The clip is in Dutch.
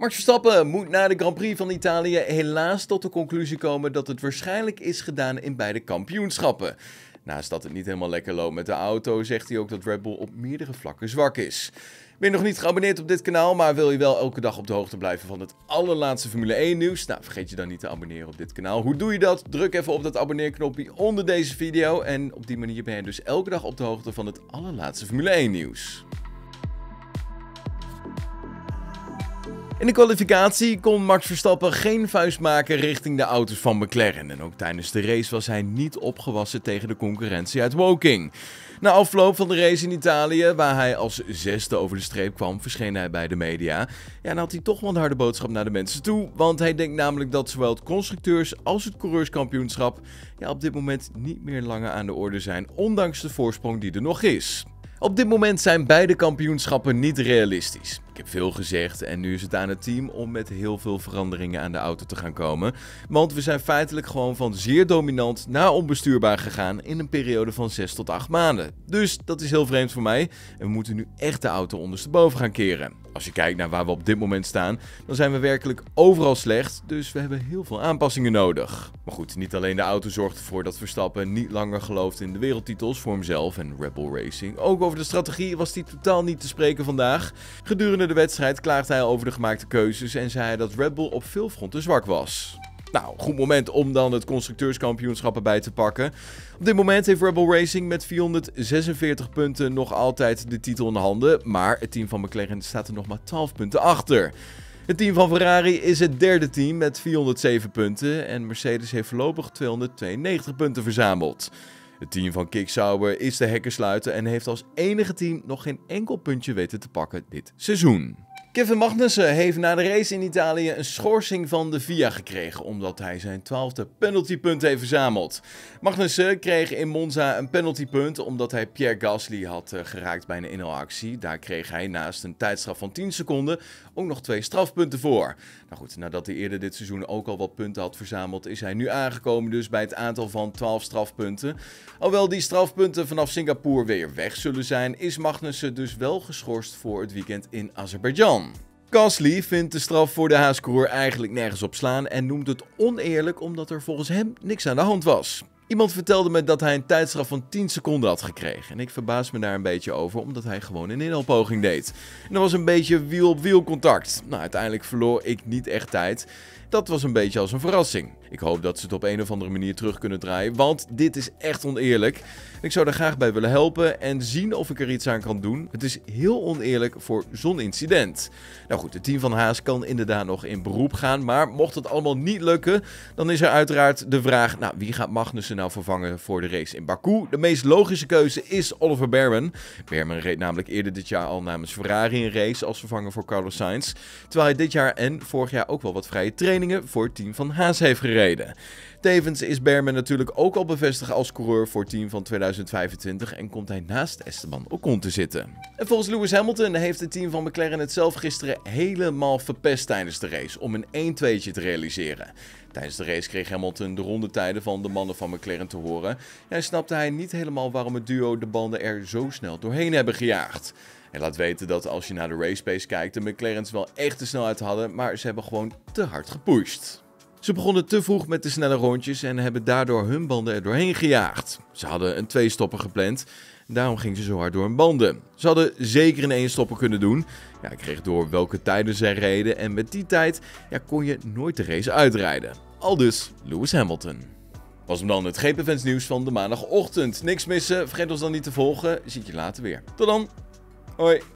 Max Verstappen moet na de Grand Prix van Italië helaas tot de conclusie komen dat het waarschijnlijk is gedaan in beide kampioenschappen. Naast dat het niet helemaal lekker loopt met de auto, zegt hij ook dat Red Bull op meerdere vlakken zwak is. Ben je nog niet geabonneerd op dit kanaal, maar wil je wel elke dag op de hoogte blijven van het allerlaatste Formule 1 nieuws? Nou, vergeet je dan niet te abonneren op dit kanaal. Hoe doe je dat? Druk even op dat abonneerknopje onder deze video en op die manier ben je dus elke dag op de hoogte van het allerlaatste Formule 1 nieuws. In de kwalificatie kon Max Verstappen geen vuist maken richting de auto's van McLaren. En ook tijdens de race was hij niet opgewassen tegen de concurrentie uit Woking. Na afloop van de race in Italië, waar hij als zesde over de streep kwam, verscheen hij bij de media. Ja, dan had hij toch wel een harde boodschap naar de mensen toe. Want hij denkt namelijk dat zowel het constructeurs- als het coureurskampioenschap op dit moment niet meer langer aan de orde zijn, ondanks de voorsprong die er nog is. Op dit moment zijn beide kampioenschappen niet realistisch. Ik heb veel gezegd en nu is het aan het team om met heel veel veranderingen aan de auto te gaan komen. Want we zijn feitelijk gewoon van zeer dominant naar onbestuurbaar gegaan in een periode van 6 tot 8 maanden. Dus dat is heel vreemd voor mij en we moeten nu echt de auto ondersteboven gaan keren. Als je kijkt naar waar we op dit moment staan, dan zijn we werkelijk overal slecht, dus we hebben heel veel aanpassingen nodig. Maar goed, niet alleen de auto zorgt ervoor dat Verstappen niet langer gelooft in de wereldtitels voor hemzelf en Red Bull Racing. Ook over de strategie was hij totaal niet te spreken vandaag. Gedurende de wedstrijd klaagde hij over de gemaakte keuzes en zei hij dat Red Bull op veel fronten zwak was. Nou, goed moment om dan het constructeurskampioenschap erbij te pakken. Op dit moment heeft Red Bull Racing met 446 punten nog altijd de titel in handen, maar het team van McLaren staat er nog maar 12 punten achter. Het team van Ferrari is het derde team met 407 punten en Mercedes heeft voorlopig 292 punten verzameld. Het team van Kick Sauber is de hekkersluiter en heeft als enige team nog geen enkel puntje weten te pakken dit seizoen. Kevin Magnussen heeft na de race in Italië een schorsing van de FIA gekregen, omdat hij zijn 12e penaltypunt heeft verzameld. Magnussen kreeg in Monza een penaltypunt omdat hij Pierre Gasly had geraakt bij een inhaalactie. Daar kreeg hij naast een tijdstraf van 10 seconden ook nog 2 strafpunten voor. Nou goed, nadat hij eerder dit seizoen ook al wat punten had verzameld, is hij nu aangekomen dus bij het aantal van 12 strafpunten. Alhoewel die strafpunten vanaf Singapore weer weg zullen zijn, is Magnussen dus wel geschorst voor het weekend in Azerbeidzjan. Gasly vindt de straf voor de Haas-coureur eigenlijk nergens op slaan en noemt het oneerlijk omdat er volgens hem niks aan de hand was. Iemand vertelde me dat hij een tijdstraf van 10 seconden had gekregen en ik verbaas me daar een beetje over omdat hij gewoon een inhaalpoging deed. En dat was een beetje wiel-op-wiel contact. Nou, uiteindelijk verloor ik niet echt tijd. Dat was een beetje als een verrassing. Ik hoop dat ze het op een of andere manier terug kunnen draaien, want dit is echt oneerlijk. Ik zou er graag bij willen helpen en zien of ik er iets aan kan doen. Het is heel oneerlijk voor zo'n incident. Nou goed, het team van Haas kan inderdaad nog in beroep gaan, maar mocht het allemaal niet lukken, dan is er uiteraard de vraag, wie gaat Magnussen nou vervangen voor de race in Baku? De meest logische keuze is Oliver Bearman. Bearman reed namelijk eerder dit jaar al namens Ferrari een race als vervanger voor Carlos Sainz, terwijl hij dit jaar en vorig jaar ook wel wat vrije trainingen voor het team van Haas heeft gereden. Tevens is Bearman natuurlijk ook al bevestigd als coureur voor het team van 2025 en komt hij naast Esteban Ocon te zitten. En volgens Lewis Hamilton heeft het team van McLaren het zelf gisteren helemaal verpest tijdens de race om een 1-2'tje te realiseren. Tijdens de race kreeg Hamilton de rondetijden van de mannen van McLaren te horen. En snapte hij niet helemaal waarom het duo de banden er zo snel doorheen hebben gejaagd. Hij laat weten dat als je naar de race pace kijkt, de McLaren's wel echt de snelheid hadden, maar ze hebben gewoon te hard gepusht. Ze begonnen te vroeg met de snelle rondjes en hebben daardoor hun banden er doorheen gejaagd. Ze hadden een 2-stopper gepland, daarom gingen ze zo hard door hun banden. Ze hadden zeker een 1-stopper kunnen doen. Ik kreeg door welke tijden zij reden en met die tijd kon je nooit de race uitrijden. Aldus Lewis Hamilton. Was hem dan het GP-fans nieuws van de maandagochtend. Niks missen, vergeet ons dan niet te volgen. Zie je later weer. Tot dan. Hoi.